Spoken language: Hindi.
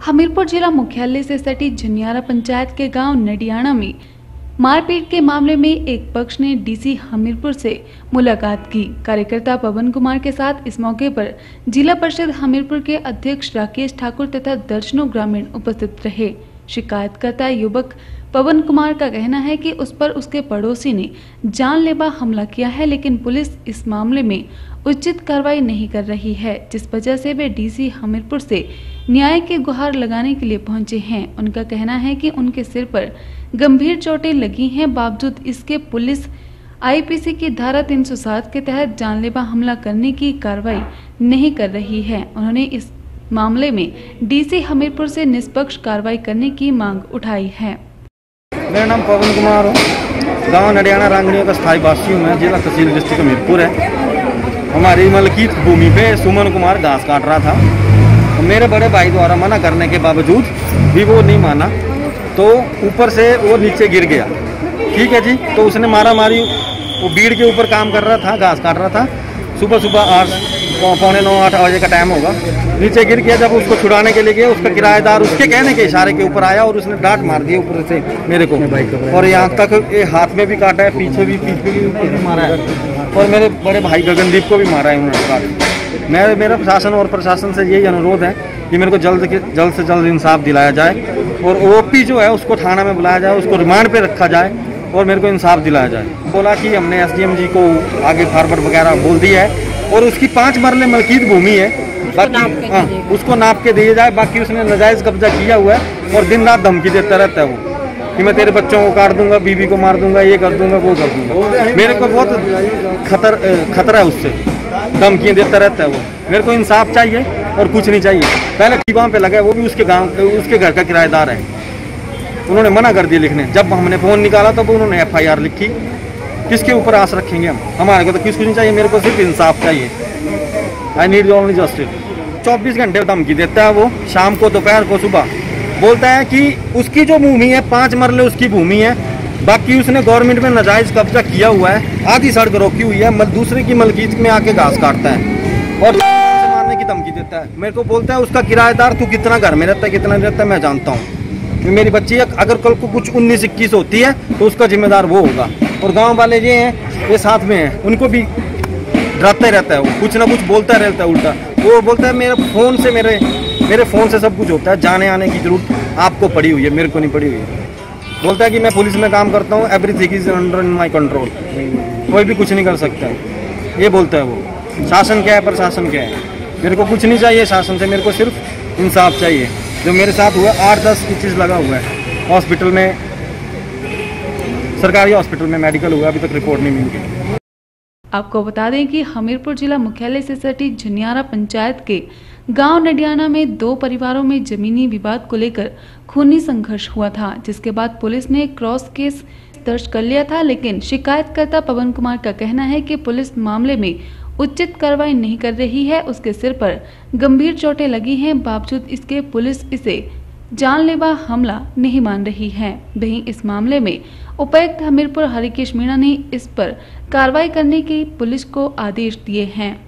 हमीरपुर जिला मुख्यालय से सटी झनियारा पंचायत के गांव नडियाना में मारपीट के मामले में एक पक्ष ने डीसी हमीरपुर से मुलाकात की। कार्यकर्ता पवन कुमार के साथ इस मौके पर जिला परिषद हमीरपुर के अध्यक्ष राकेश ठाकुर तथा दर्जनों ग्रामीण उपस्थित रहे। शिकायतकर्ता युवक पवन कुमार का कहना है कि उस पर उसके पड़ोसी ने जानलेवा हमला किया है, लेकिन पुलिस इस मामले में उचित कार्रवाई नहीं कर रही है, जिस वजह से वे डीसी हमीरपुर से न्याय की गुहार लगाने के लिए पहुंचे हैं। उनका कहना है कि उनके सिर पर गंभीर चोटें लगी हैं, बावजूद इसके पुलिस आईपीसी की धारा 307 के तहत जानलेवा हमला करने की कार्रवाई नहीं कर रही है। उन्होंने इस मामले में डीसी हमीरपुर से निष्पक्ष कार्रवाई करने की मांग उठाई है। मेरा नाम पवन कुमार है, गांव नडियाना रांगड़ियों का स्थायी वासी हूँ मैं। जिला तहसील डिस्ट्रिक्ट हमीरपुर है। हमारी मलकीत भूमि पे सुमन कुमार घास काट रहा था, तो मेरे बड़े भाई द्वारा मना करने के बावजूद भी वो नहीं माना, तो ऊपर से वो नीचे गिर गया। ठीक है जी, तो उसने मारा मारी, वो बीड़ के ऊपर काम कर रहा था, घास काट रहा था। सुबह 8-9 बजे का टाइम होगा, नीचे गिर गया। जब उसको छुड़ाने के लिए गया, उसका किराएदार उसके कहने के इशारे के ऊपर आया और उसने डांट मार दी ऊपर से मेरे को, और यहाँ तक ये हाथ में भी काटा है, पीछे भी मारा है, और मेरे बड़े भाई गगनदीप को भी मारा है उन्होंने। मेरा प्रशासन और प्रशासन से यही अनुरोध है कि मेरे को जल्द से जल्द इंसाफ दिलाया जाए, और ओपी जो है उसको थाना में बुलाया जाए, उसको रिमांड पे रखा जाए और मेरे को इंसाफ दिलाया जाए। बोला कि हमने एसडीएम जी को आगे फॉरवर्ड वगैरह बोल दिया है, और उसकी 5 मरले मलकीत भूमि है, बाकी उसको नाप के दिया जाए। बाकी उसने नाजायज कब्जा किया हुआ है और दिन रात धमकी देता रहता है वो कि मैं तेरे बच्चों को काट दूंगा, बीबी को मार दूंगा, ये कर दूंगा, वो कर दूंगा। मेरे को बहुत खतरा है उससे, धमकियाँ देता रहता है वो। मेरे को इंसाफ चाहिए और कुछ नहीं चाहिए। पहले टीवां पे लगा है, वो भी उसके घर का किराएदार है। उन्होंने मना कर दिया लिखने। जब हमने फ़ोन निकाला तब उन्होंने FIR लिखी। किसके ऊपर आस रखेंगे हम? हमारे को तो कुछ नहीं चाहिए, मेरे को सिर्फ इंसाफ चाहिए। I need only justice. 24 घंटे धमकी देता है वो, शाम को, दोपहर को, सुबह। बोलता है कि उसकी जो भूमि है 5 मरले उसकी भूमि है, बाकी उसने गवर्नमेंट में नाजायज कब्जा किया हुआ है, आधी सड़क रोकी हुई है, दूसरे की मलकीत में आके घास काटता है और मारने की धमकी देता है। मेरे को बोलता है उसका किराएदार तू कितना घर में रहता है, कितना नहीं रहता है, मैं जानता हूँ। मेरी बच्ची अगर कल को कुछ 19-21 होती है तो उसका जिम्मेदार वो होगा। और गांव वाले ये हैं, ये साथ में हैं, उनको भी डराते रहता है वो, कुछ ना कुछ बोलता रहता है उल्टा। वो बोलता है मेरे फ़ोन से सब कुछ होता है, जाने आने की जरूरत आपको पड़ी हुई है, मेरे को नहीं पड़ी हुई है। बोलता है कि मैं पुलिस में काम करता हूँ, everything is under in my control, कोई भी कुछ नहीं कर सकता है, ये बोलता है वो। शासन क्या है, प्रशासन क्या है? मेरे को कुछ नहीं चाहिए शासन से, मेरे को सिर्फ इंसाफ चाहिए। जो मेरे साथ हुआ 8-10 चीज़ लगा हुआ है हॉस्पिटल में, सरकारी हॉस्पिटल में मेडिकल हुआ, अभी तक रिपोर्ट नहीं मिली। आपको बता दें कि हमीरपुर जिला मुख्यालय से सटी झनियारा पंचायत के गांव नडियाना में 2 परिवारों में जमीनी विवाद को लेकर खूनी संघर्ष हुआ था, जिसके बाद पुलिस ने क्रॉस केस दर्ज कर लिया था। लेकिन शिकायतकर्ता पवन कुमार का कहना है कि पुलिस मामले में उचित कार्रवाई नहीं कर रही है, उसके सिर पर गंभीर चोटें लगी हैं, बावजूद इसके पुलिस इसे जानलेवा हमला नहीं मान रही है। वहीं इस मामले में उपायुक्त हमीरपुर हरिकेश मीणा ने इस पर कार्रवाई करने की पुलिस को आदेश दिए हैं।